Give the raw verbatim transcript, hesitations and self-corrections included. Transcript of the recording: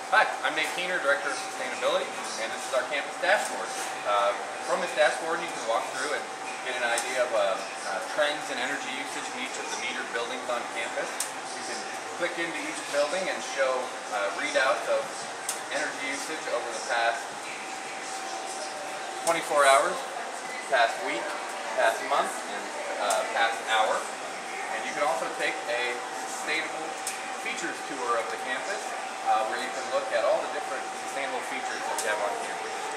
Hi, I'm Nate Keener, Director of Sustainability, and this is our campus dashboard. Uh, from this dashboard, you can walk through and get an idea of uh, uh, trends in energy usage in each of the metered buildings on campus. You can click into each building and show uh, readouts of energy usage over the past twenty-four hours, past week, past month, and uh, past hour. And you can also take a sustainable features tour of the campus, Uh, where you can look at all the different sustainable features that we have on campus.